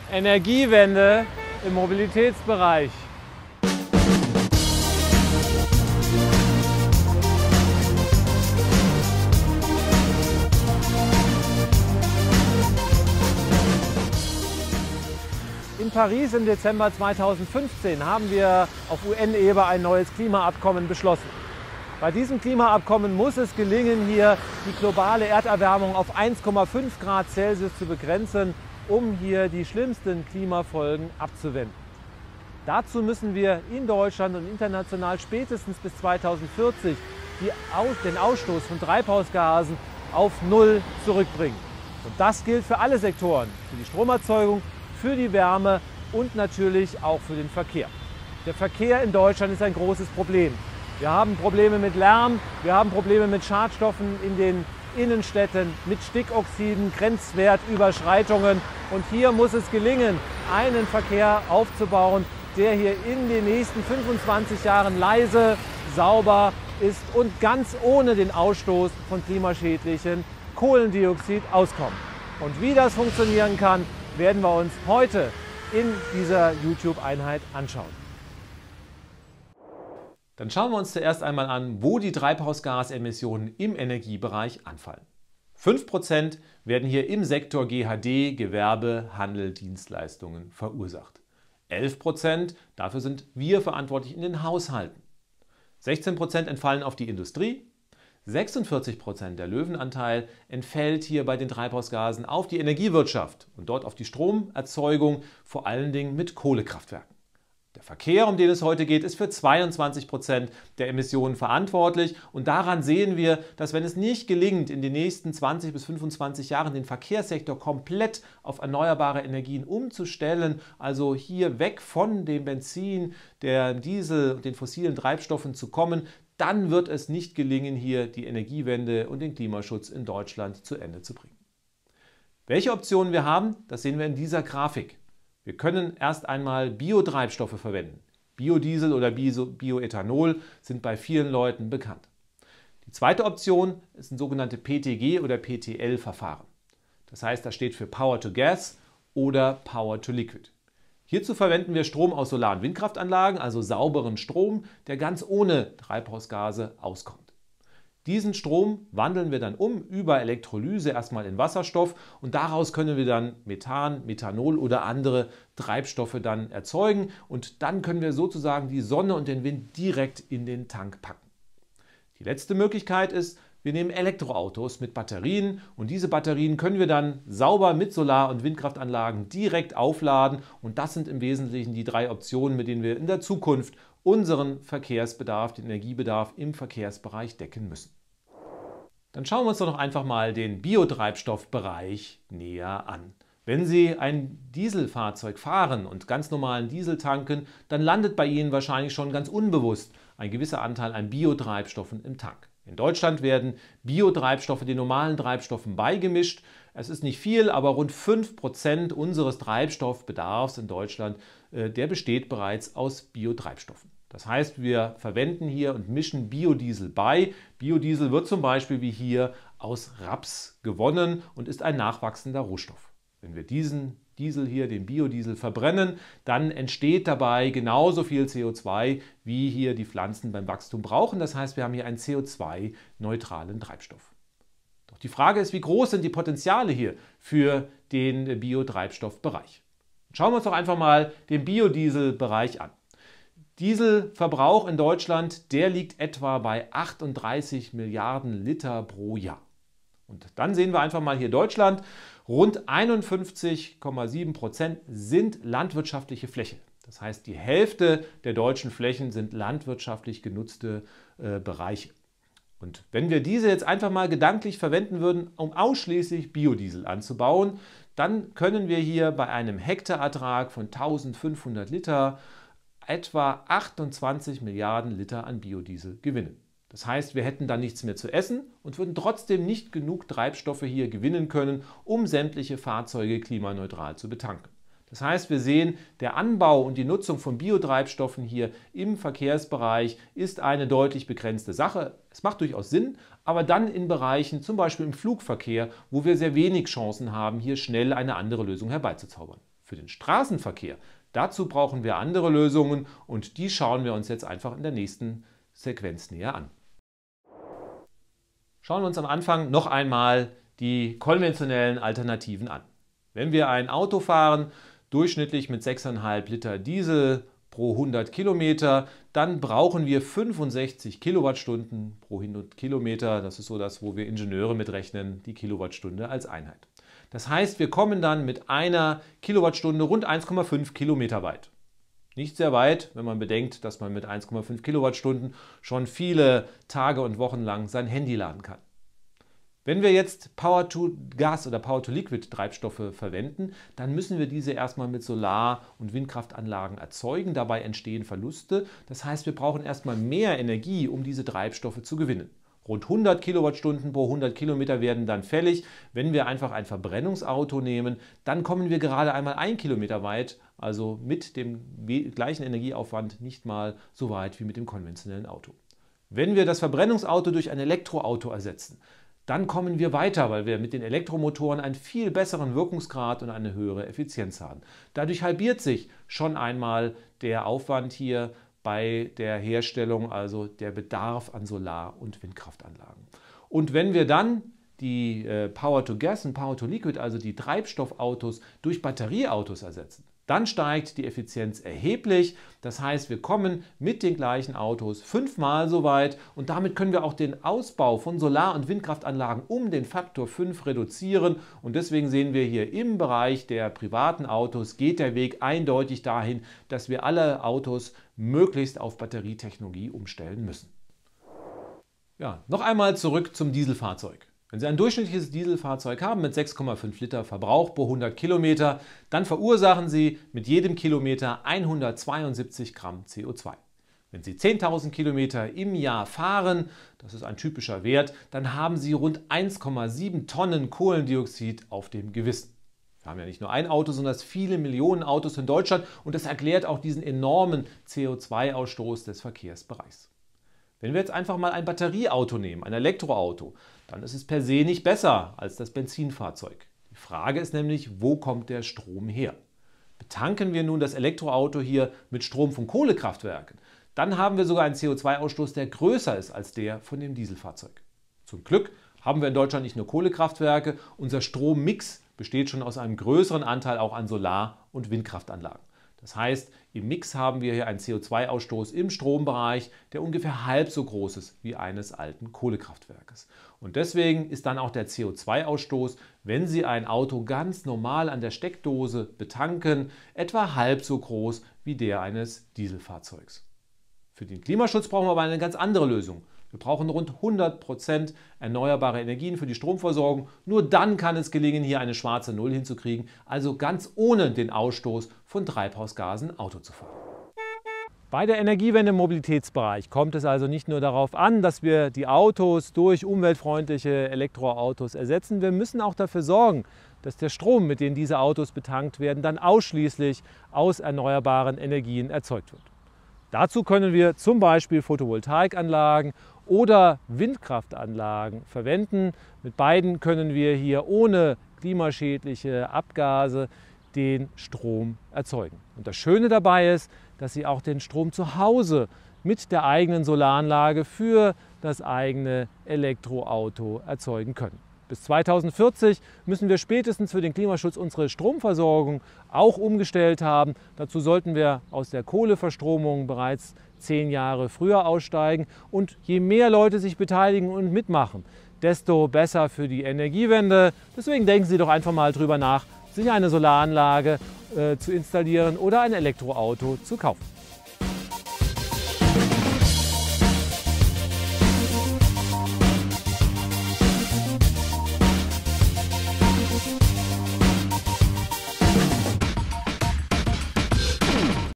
Energiewende im Mobilitätsbereich. In Paris im Dezember 2015 haben wir auf UN-Ebene ein neues Klimaabkommen beschlossen. Bei diesem Klimaabkommen muss es gelingen, hier die globale Erderwärmung auf 1,5 Grad Celsius zu begrenzen, um hier die schlimmsten Klimafolgen abzuwenden. Dazu müssen wir in Deutschland und international spätestens bis 2040 den Ausstoß von Treibhausgasen auf Null zurückbringen. Und das gilt für alle Sektoren, für die Stromerzeugung, für die Wärme und natürlich auch für den Verkehr. Der Verkehr in Deutschland ist ein großes Problem. Wir haben Probleme mit Lärm, wir haben Probleme mit Schadstoffen in den Innenstädten, mit Stickoxiden, Grenzwertüberschreitungen. Und hier muss es gelingen, einen Verkehr aufzubauen, der hier in den nächsten 25 Jahren leise, sauber ist und ganz ohne den Ausstoß von klimaschädlichen Kohlendioxid auskommt. Und wie das funktionieren kann, werden wir uns heute in dieser YouTube-Einheit anschauen. Dann schauen wir uns zuerst einmal an, wo die Treibhausgasemissionen im Energiebereich anfallen. 5% werden hier im Sektor GHD, Gewerbe, Handel, Dienstleistungen verursacht. 11%, dafür sind wir verantwortlich in den Haushalten. 16% entfallen auf die Industrie. 46% der Löwenanteil entfällt hier bei den Treibhausgasen auf die Energiewirtschaft und dort auf die Stromerzeugung, vor allen Dingen mit Kohlekraftwerken. Der Verkehr, um den es heute geht, ist für 22% der Emissionen verantwortlich. Und daran sehen wir, dass wenn es nicht gelingt, in den nächsten 20 bis 25 Jahren den Verkehrssektor komplett auf erneuerbare Energien umzustellen, also hier weg von dem Benzin, der Diesel und den fossilen Treibstoffen zu kommen, dann wird es nicht gelingen, hier die Energiewende und den Klimaschutz in Deutschland zu Ende zu bringen. Welche Optionen wir haben, das sehen wir in dieser Grafik. Wir können erst einmal Biotreibstoffe verwenden. Biodiesel oder Bioethanol sind bei vielen Leuten bekannt. Die zweite Option ist ein sogenanntes PTG- oder PTL-Verfahren. Das heißt, das steht für Power to Gas oder Power to Liquid. Hierzu verwenden wir Strom aus Solar- und Windkraftanlagen, also sauberen Strom, der ganz ohne Treibhausgase auskommt. Diesen Strom wandeln wir dann um über Elektrolyse erstmal in Wasserstoff und daraus können wir dann Methan, Methanol oder andere Treibstoffe dann erzeugen und dann können wir sozusagen die Sonne und den Wind direkt in den Tank packen. Die letzte Möglichkeit ist, wir nehmen Elektroautos mit Batterien und diese Batterien können wir dann sauber mit Solar- und Windkraftanlagen direkt aufladen und das sind im Wesentlichen die drei Optionen, mit denen wir in der Zukunft unseren Verkehrsbedarf, den Energiebedarf im Verkehrsbereich decken müssen. Dann schauen wir uns doch noch einfach mal den Biotreibstoffbereich näher an. Wenn Sie ein Dieselfahrzeug fahren und ganz normalen Diesel tanken, dann landet bei Ihnen wahrscheinlich schon ganz unbewusst ein gewisser Anteil an Biotreibstoffen im Tank. In Deutschland werden Biotreibstoffe den normalen Treibstoffen beigemischt. Es ist nicht viel, aber rund 5% unseres Treibstoffbedarfs in Deutschland, der besteht bereits aus Biotreibstoffen. Das heißt, wir verwenden hier und mischen Biodiesel bei. Biodiesel wird zum Beispiel wie hier aus Raps gewonnen und ist ein nachwachsender Rohstoff. Wenn wir diesen Diesel hier, den Biodiesel, verbrennen, dann entsteht dabei genauso viel CO2, wie hier die Pflanzen beim Wachstum brauchen. Das heißt, wir haben hier einen CO2-neutralen Treibstoff. Doch die Frage ist, wie groß sind die Potenziale hier für den Biotreibstoffbereich? Schauen wir uns doch einfach mal den Biodieselbereich an. Dieselverbrauch in Deutschland, der liegt etwa bei 38 Milliarden Liter pro Jahr. Und dann sehen wir einfach mal hier Deutschland. Rund 51,7% sind landwirtschaftliche Fläche. Das heißt, die Hälfte der deutschen Flächen sind landwirtschaftlich genutzte Bereiche. Und wenn wir diese jetzt einfach mal gedanklich verwenden würden, um ausschließlich Biodiesel anzubauen, dann können wir hier bei einem Hektarertrag von 1500 Liter etwa 28 Milliarden Liter an Biodiesel gewinnen. Das heißt, wir hätten dann nichts mehr zu essen und würden trotzdem nicht genug Treibstoffe hier gewinnen können, um sämtliche Fahrzeuge klimaneutral zu betanken. Das heißt, wir sehen, der Anbau und die Nutzung von Biotreibstoffen hier im Verkehrsbereich ist eine deutlich begrenzte Sache. Es macht durchaus Sinn, aber dann in Bereichen, zum Beispiel im Flugverkehr, wo wir sehr wenig Chancen haben, hier schnell eine andere Lösung herbeizuzaubern. Für den Straßenverkehr, dazu brauchen wir andere Lösungen und die schauen wir uns jetzt einfach in der nächsten Sequenz näher an. Schauen wir uns am Anfang noch einmal die konventionellen Alternativen an. Wenn wir ein Auto fahren, durchschnittlich mit 6,5 Liter Diesel pro 100 Kilometer, dann brauchen wir 65 Kilowattstunden pro 100 Kilometer. Das ist so das, wo wir Ingenieure mitrechnen, die Kilowattstunde als Einheit. Das heißt, wir kommen dann mit einer Kilowattstunde rund 1,5 Kilometer weit. Nicht sehr weit, wenn man bedenkt, dass man mit 1,5 Kilowattstunden schon viele Tage und Wochen lang sein Handy laden kann. Wenn wir jetzt Power-to-Gas oder Power-to-Liquid-Treibstoffe verwenden, dann müssen wir diese erstmal mit Solar- und Windkraftanlagen erzeugen. Dabei entstehen Verluste. Das heißt, wir brauchen erstmal mehr Energie, um diese Treibstoffe zu gewinnen. Rund 100 Kilowattstunden pro 100 Kilometer werden dann fällig. Wenn wir einfach ein Verbrennungsauto nehmen, dann kommen wir gerade einmal 1 Kilometer weit, also mit dem gleichen Energieaufwand nicht mal so weit wie mit dem konventionellen Auto. Wenn wir das Verbrennungsauto durch ein Elektroauto ersetzen, dann kommen wir weiter, weil wir mit den Elektromotoren einen viel besseren Wirkungsgrad und eine höhere Effizienz haben. Dadurch halbiert sich schon einmal der Aufwand hier bei der Herstellung, also der Bedarf an Solar- und Windkraftanlagen. Und wenn wir dann die Power-to-Gas und Power-to-Liquid, also die Treibstoffautos, durch Batterieautos ersetzen, dann steigt die Effizienz erheblich. Das heißt, wir kommen mit den gleichen Autos 5-mal so weit und damit können wir auch den Ausbau von Solar- und Windkraftanlagen um den Faktor 5 reduzieren. Und deswegen sehen wir hier im Bereich der privaten Autos geht der Weg eindeutig dahin, dass wir alle Autos möglichst auf Batterietechnologie umstellen müssen. Ja, noch einmal zurück zum Dieselfahrzeug. Wenn Sie ein durchschnittliches Dieselfahrzeug haben mit 6,5 Liter Verbrauch pro 100 Kilometer, dann verursachen Sie mit jedem Kilometer 172 Gramm CO2. Wenn Sie 10.000 Kilometer im Jahr fahren, das ist ein typischer Wert, dann haben Sie rund 1,7 Tonnen Kohlendioxid auf dem Gewissen. Wir haben ja nicht nur ein Auto, sondern viele Millionen Autos in Deutschland und das erklärt auch diesen enormen CO2-Ausstoß des Verkehrsbereichs. Wenn wir jetzt einfach mal ein Batterieauto nehmen, ein Elektroauto, dann ist es per se nicht besser als das Benzinfahrzeug. Die Frage ist nämlich, wo kommt der Strom her? Betanken wir nun das Elektroauto hier mit Strom von Kohlekraftwerken, dann haben wir sogar einen CO2-Ausstoß, der größer ist als der von dem Dieselfahrzeug. Zum Glück haben wir in Deutschland nicht nur Kohlekraftwerke, unser Strommix besteht schon aus einem größeren Anteil auch an Solar- und Windkraftanlagen. Das heißt, im Mix haben wir hier einen CO2-Ausstoß im Strombereich, der ungefähr halb so groß ist wie eines alten Kohlekraftwerkes. Und deswegen ist dann auch der CO2-Ausstoß, wenn Sie ein Auto ganz normal an der Steckdose betanken, etwa halb so groß wie der eines Dieselfahrzeugs. Für den Klimaschutz brauchen wir aber eine ganz andere Lösung. Wir brauchen rund 100% erneuerbare Energien für die Stromversorgung. Nur dann kann es gelingen, hier eine schwarze Null hinzukriegen, also ganz ohne den Ausstoß von Treibhausgasen Auto zu fahren. Bei der Energiewende im Mobilitätsbereich kommt es also nicht nur darauf an, dass wir die Autos durch umweltfreundliche Elektroautos ersetzen. Wir müssen auch dafür sorgen, dass der Strom, mit dem diese Autos betankt werden, dann ausschließlich aus erneuerbaren Energien erzeugt wird. Dazu können wir zum Beispiel Photovoltaikanlagen oder Windkraftanlagen verwenden. Mit beiden können wir hier ohne klimaschädliche Abgase den Strom erzeugen. Und das Schöne dabei ist, dass Sie auch den Strom zu Hause mit der eigenen Solaranlage für das eigene Elektroauto erzeugen können. Bis 2040 müssen wir spätestens für den Klimaschutz unsere Stromversorgung auch umgestellt haben. Dazu sollten wir aus der Kohleverstromung bereits 10 Jahre früher aussteigen. Und je mehr Leute sich beteiligen und mitmachen, desto besser für die Energiewende. Deswegen denken Sie doch einfach mal drüber nach, sich eine Solaranlage zu installieren oder ein Elektroauto zu kaufen.